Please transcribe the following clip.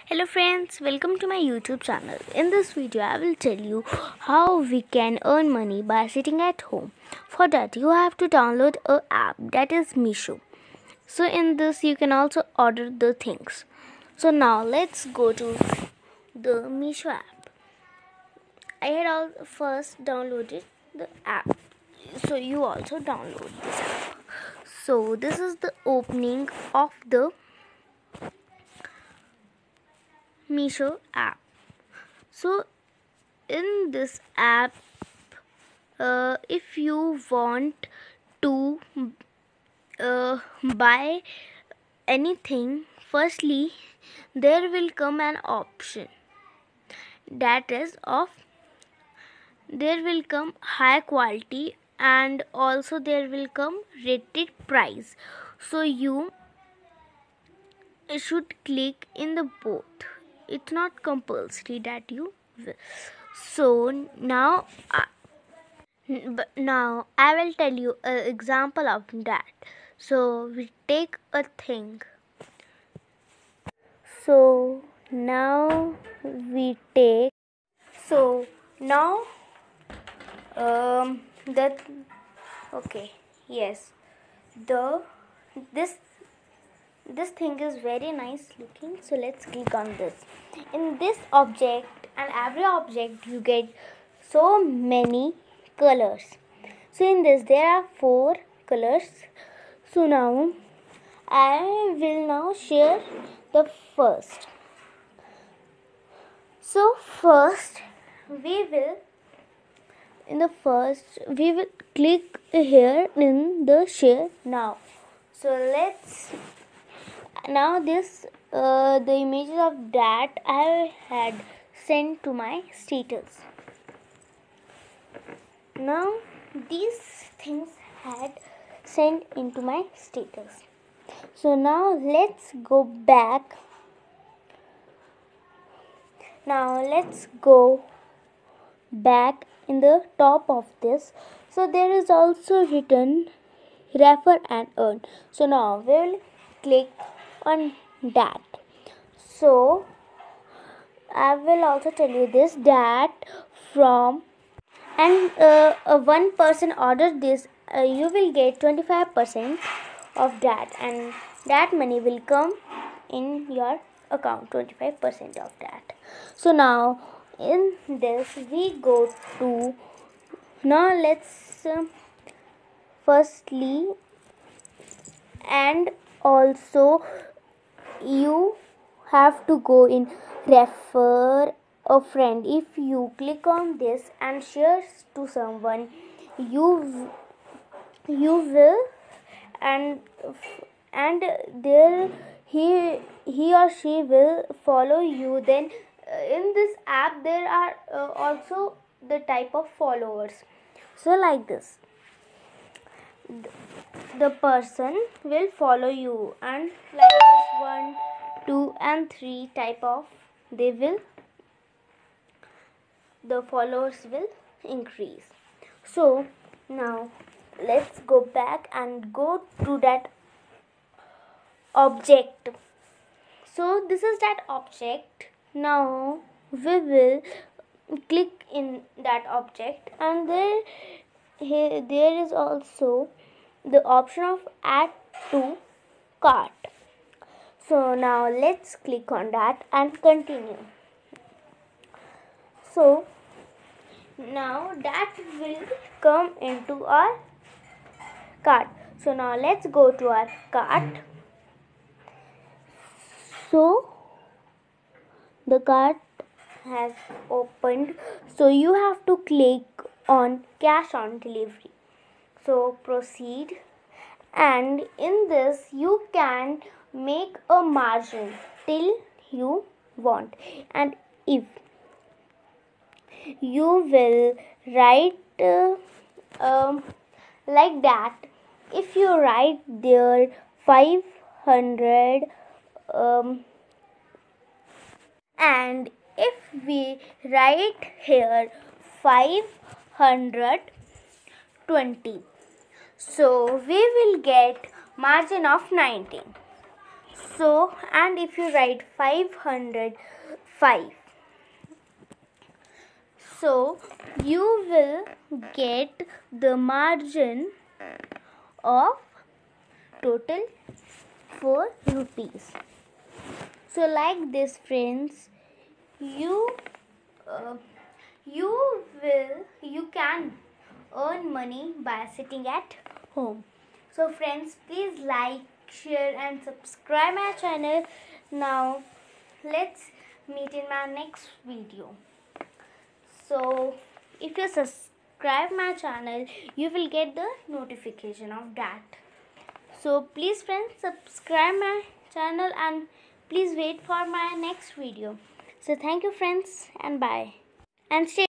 Hello friends, welcome to my YouTube channel. In this video I will tell you how we can earn money by sitting at home. For that you have to download a app that is Meesho. So in this you can also order the things. So now let's go to the Meesho app. I had first downloaded the app. So you also download this app. So this is the opening of the Meesho app. So in this app, if you want to buy anything, firstly there will come an option that is of there will come high quality and also there will come rated price. So you should click in the both. It's not compulsory that you will. So now I will tell you an example of that. So we take a thing. So now we take. So now that okay, yes, the this thing is very nice looking. So let's click on this. In this object and every object you get so many colors. So in this there are 4 colors. So now I will now share the first. So first we will click here in the share now. So let's now this the images of that I had sent to my status. Now these things had sent into my status. So now let's go back. Now let's go back in the top of this. So there is also written refer and earn. So now we will click on that. So I will also tell you this that from and one person ordered this, you will get 25% of that, and that money will come in your account, 25% of that. So now in this we go to now let's firstly and also you have to go in refer a friend. If you click on this and share to someone, you will and there he or she will follow you. Then in this app there are also the type of followers. So like this the person will follow you, and like this 1, 2 and 3 type of the followers will increase. So now let's go back and go to that object. So this is that object. Now we will click in that object, and there is also the option of add to cart. So now let's click on that and continue. So now that will come into our cart. So now let's go to our cart. So the cart has opened. So you have to click on cash on delivery. So proceed, and in this you can make a margin till you want, and if you will write like that, if you write there 500 and if we write here 520, so we will get margin of 19. So, and if you write 505, so you will get the margin of total 4 rupees. So like this, friends, you can earn money by sitting at home. So friends, please like, share and subscribe my channel. Now let's meet in my next video. So if you subscribe my channel, you will get the notification of that. So please friends, subscribe my channel and please wait for my next video. So thank you friends and bye. And stay